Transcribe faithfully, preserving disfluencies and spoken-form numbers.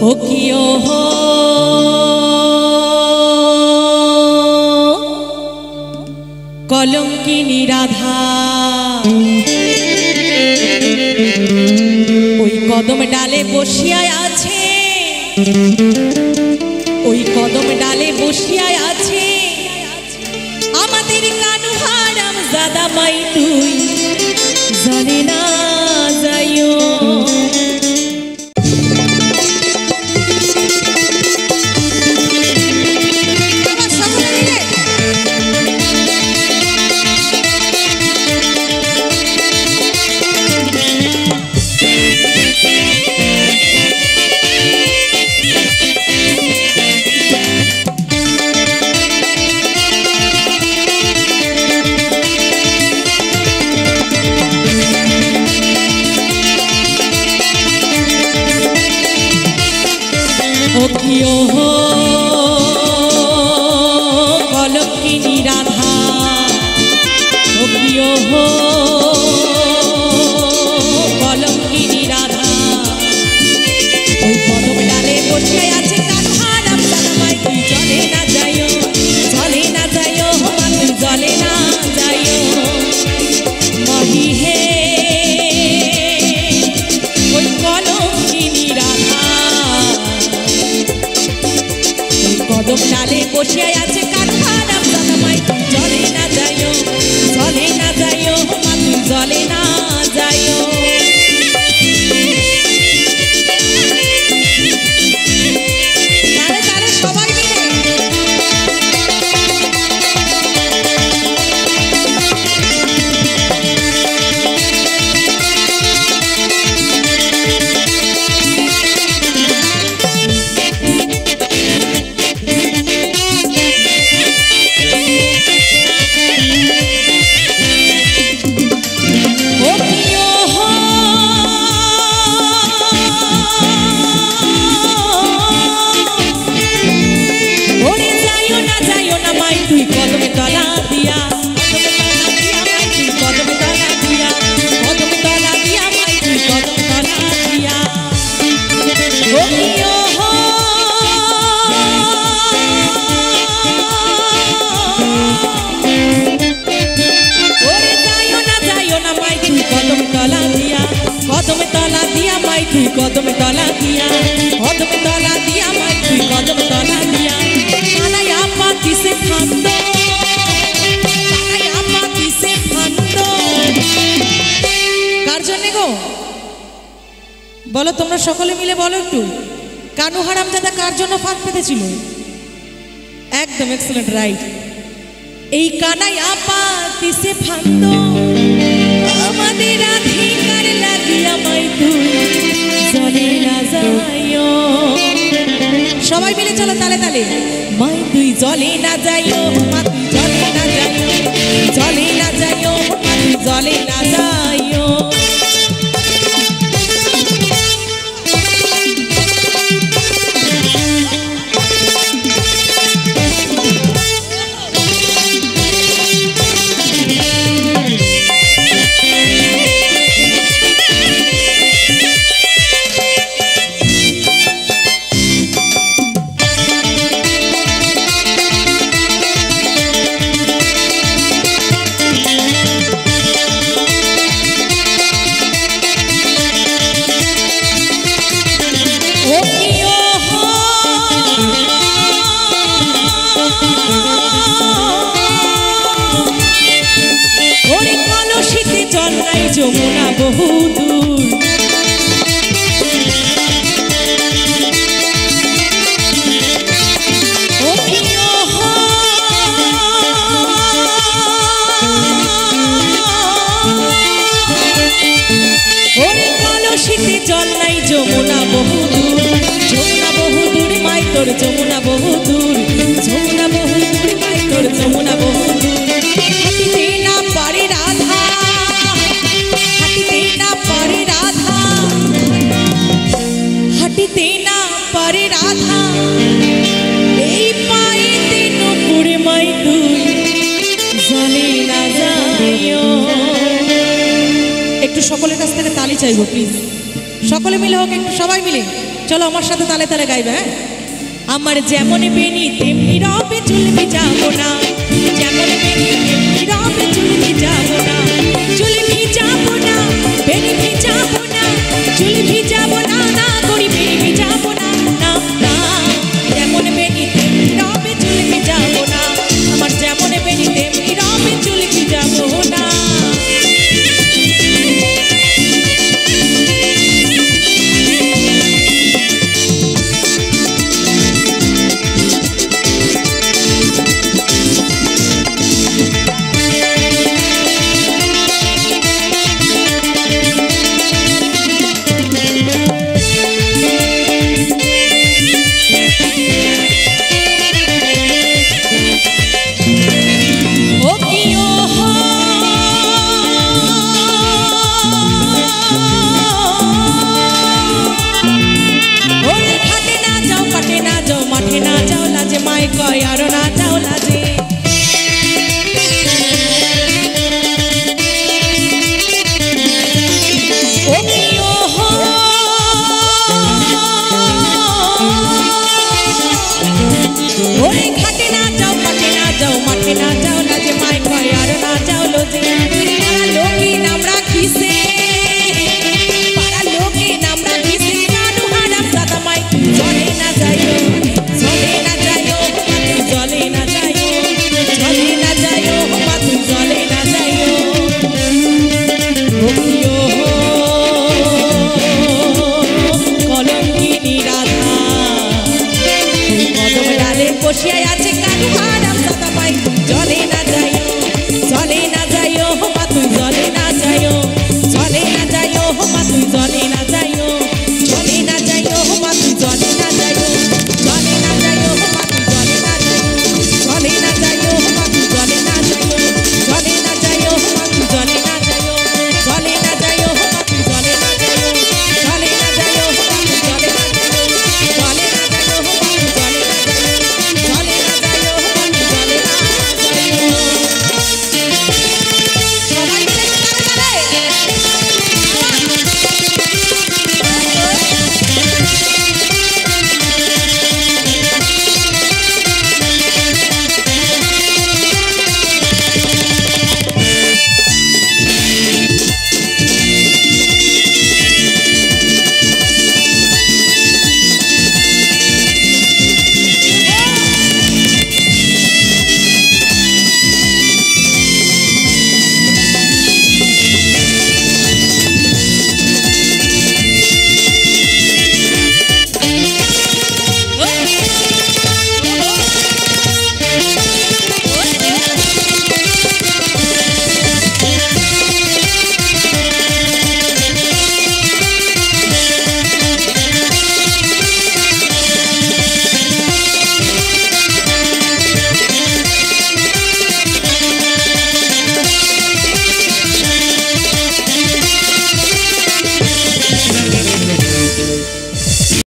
ও কিও হো কলঙ্কিনী রাধা ওই কদম ডালে বসিয়া আছে ওই কদম ডালে বসিয়া আছে আমাদের কানু হারাম জাদা মাই তুই জানি না যাইও কিও হো কলঙ্কিনী রাধা ও কিও হো কলঙ্কিনী রাধা ওই কদম ডালে বসে আছে কানু হারাম জাদা মাই তুই চলে না যাইও চলে না যাইও মা তুই চলে না যাইও মহি হে ওই কলঙ্কিনী রাধা কদম ডালে বসে আছে কানু হারাম জাদা মাই তুই চলে না যাইও চলে না যাইও মা তুই চলে না যাইও কদম তলা দিয়া মাই তুই কদম তলা দিয়া কদম তলা দিয়া মাই তুই কদম তলা দিয়া কানাইয়া পাতি সে ফান্দ কানাইয়া পাতি সে ফান্দ কার জন্য গো বলো তোমরা সকলে মিলে বলো একটু কানু হারাম দাদা কার জন্য ফাঁদ পেতেছিল একদম এক্সেলেন্ট রাইট এই কানাইয়া পাতি সে ফান্দ আমাদের অধিকার লাগিয়া মাই তুই চলে না যাইও সবাই মিলে চলো তালে তালে মাই তুই চলে না যাইও মা তুই চলে না যাইও চলে না যাইও মা তুই চলে না যাইও যমুনা বহু দূর কলসিতে জল নাই যমুনা বহু দূর যমুনা বহু দূর মাই তোর যমুনা বহু দূর যমুনা বহু দূর মাই তোর যমুনা বহু দূর হাঁটিতে না পারে রাধা হাঁটিতে না পারে রাধা এই পায়েতে নুপুর মাই তুই চলে না যাইও একটু সকলের কাছ থেকে তালি চাইবো প্লিজ সকলে মিলে হোক একটু সবাই মিলে চলো আমার সাথে তালে তালে গাইবে। হ্যাঁ, আমার যেমন বেনি তেমনি রবে চুল ভিজাবো না, যেমন বেনি তেমনি রবে চুল ভিজাবো না, চুল ভিজাবো না, বেনি ভিজাবো না, চুল ভিজাবো না, না করি বেনি ভিজাবো না, না না, যেমন বেনি তেমনি রবে চুল ভিজাবো না, আমার যেমন বেনি তেমনি রবে চুল ভিজাবো না। মাঠে না যাও লাজে, মাই কয় আরো না যাও লাজে,